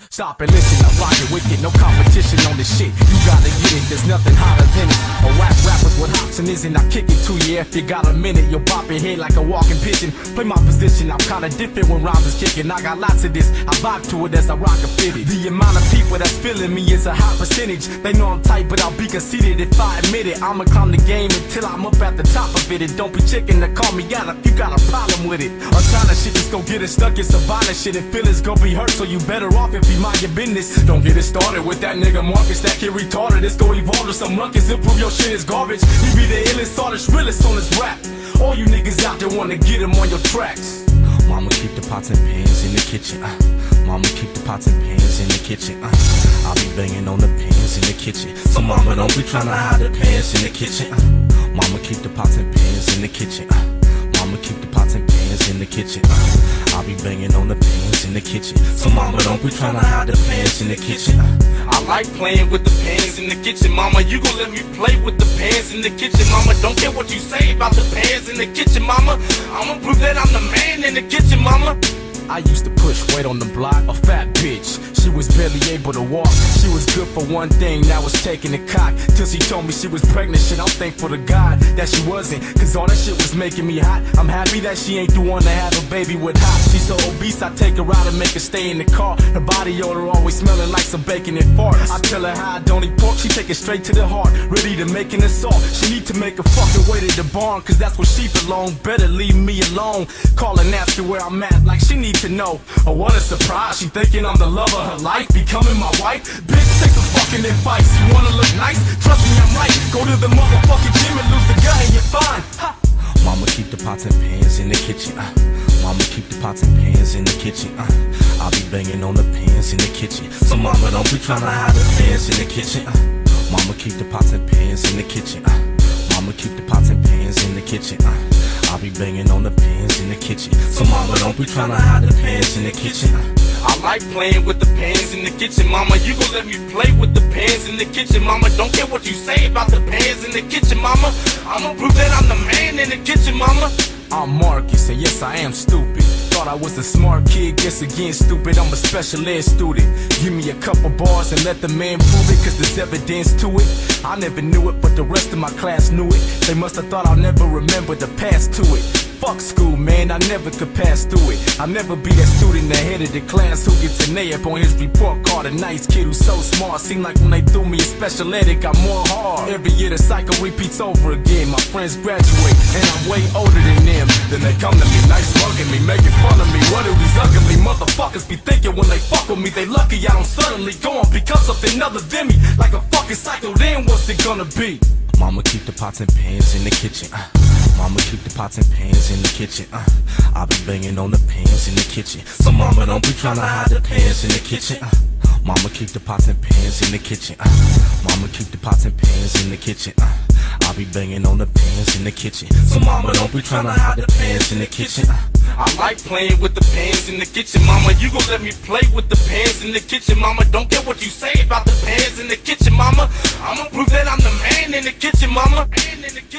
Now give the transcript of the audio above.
Stop and listen, I rock it wicked, no competition on this shit. You gotta get it, there's nothing hotter than it. A whack rappers with hops and isn't, I kick it to you. If you got a minute, you'll bop your head like a walking pigeon. Play my position, I'm kinda different when rhymes is kicking. I got lots of this, I vibe to it as I rock a fitted. The amount of people that's feeling me is a high percentage. They know I'm tight, but I'll be conceited if I admit it. I'ma climb the game until I'm up at the top of it. And don't be checking to call me out if you got a problem with it. Or trying to shit, just go get it stuck, it's a violent shit. And feelings gon' be hurt, so you better off if you mind your business. Don't get it started with that nigga Marcus, that kid retarded. It's gon' evolve to some ruckus and prove your shit is garbage. He be the illest, hardest, realest on this rap. All you niggas out there wanna get him on your tracks. Mama keep the pots and pans in the kitchen. Mama keep the pots and pans in the kitchen. I'll be banging on the pans in the kitchen. So mama don't be tryna hide the pans in the kitchen. Mama keep the pots and pans in the kitchen. Mama keep the pots and pans in the kitchen. I'll be banging on the pans in the kitchen. So mama don't be tryna hide the pans in the kitchen. I like playing with the pans in the kitchen. Mama, you gon' let me play with the pans in the kitchen. Mama, don't care what you say about the pans in the kitchen. Mama, I'ma prove that I'm the man in the kitchen. Mama, I used to push weight on the block, a fat bitch. She was barely able to walk. She was good for one thing, now was taking the cock. Till she told me she was pregnant, shit, I'm thankful to God that she wasn't. Cause all that shit was making me hot. I'm happy that she ain't the one to have a baby with hot. She's so obese, I take her out and make her stay in the car. Her body odor always smelling like some bacon and farts. I tell her how I don't eat pork, she take it straight to the heart. Ready to make an assault, she need to make a fucking way to the barn. Cause that's where she belong, better leave me alone. Call and ask her where I'm at, like she need to know. Oh, what a surprise, she thinking I'm the love of her life, becoming my wife. Bitch, take some fucking advice. You wanna look nice? Trust me, I'm right. Go to the motherfucking gym and lose the guy and you're fine. Ha. Mama keep the pots and pans in the kitchen. Mama keep the pots and pans in the kitchen. I'll be banging on the pans in the kitchen. So mama don't be tryna hide the pans in the kitchen. Mama keep the pots and pans in the kitchen. Mama keep the pots and pans in the kitchen. I'll be banging on the pans in the kitchen. So mama don't be tryna hide the pans in the kitchen. I like playing with the pans in the kitchen. Mama, you gon' let me play with the pans in the kitchen. Mama, don't care what you say about the pans in the kitchen. Mama, I'ma prove that I'm the man in the kitchen. Mama, I'm Marcus, and yes, I am stupid. Thought I was a smart kid, guess again stupid. I'm a special ed student. Give me a couple bars and let the man prove it, cause there's evidence to it. I never knew it, but the rest of my class knew it. They must have thought I'll never remember the past to it. Fuck school, man, I never could pass through it. I'll never be that student ahead of the class who gets an A up on his report card. A nice kid who's so smart. Seem like when they threw me in special ed, it got more hard. Every year the cycle repeats over again. My friends graduate, and I'm way older than them. Then they come to me, nice mugging me, making fun of me. What do these ugly motherfuckers be thinking when they fuck with me? They lucky I don't suddenly go and become something other than me. Like a fucking cycle, then what's it gonna be? Mama keep the pots and pans in the kitchen. Mama keep the pots and pans in the kitchen. I'll be banging on the pans in the kitchen. So mama don't be tryna hide the pans in the kitchen. Mama keep the pots and pans in the kitchen. Mama keep the pots and pans in the kitchen. I'll be banging on the pans in the kitchen. So mama don't be tryna hide the pans in the kitchen. I like playing with the pans in the kitchen. Mama, you gon' let me play with the pans in the kitchen. Mama, don't care what you say about the pans in the kitchen. Mama, I'ma prove that I'm the man in the kitchen. Mama, man in the kitchen.